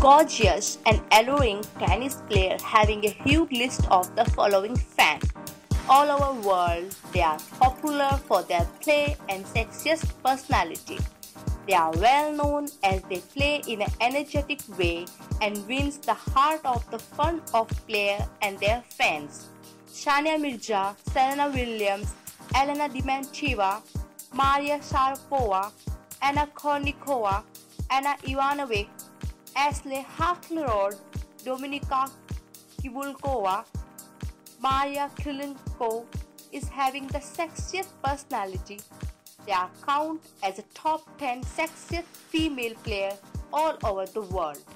gorgeous and alluring tennis player having a huge list of the following fans. All over the world, they are popular for their play and sexiest personality. They are well known as they play in an energetic way and wins the heart of the fun of players and their fans. Sania Mirza, Serena Williams, Elena Dementieva, Maria Sharapova, Anna Kournikova, Anna Ivanovic, Ashley Harklerod, Dominika Kibulkova, Maria Krylenko is having the sexiest personality. They are counted as a top 10 sexiest female player all over the world.